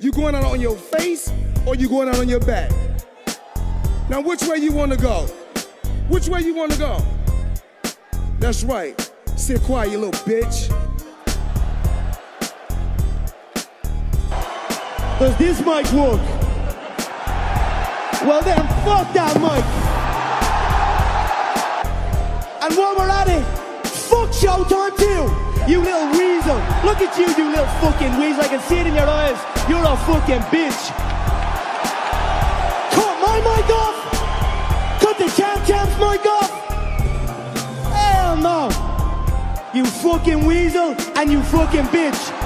You going out on your face or you going out on your back? Now which way you want to go? Which way you want to go? That's right. Sit quiet, you little bitch. Does this mic work? Well then, fuck that mic. And while we're at it, fuck Showtime too. You little weasel. Look at you, you little fucking weasel. I can see it in your eyes. You're a fucking bitch. Cut my mic off. Cut the Champ's mic off. Hell no. You fucking weasel and you fucking bitch.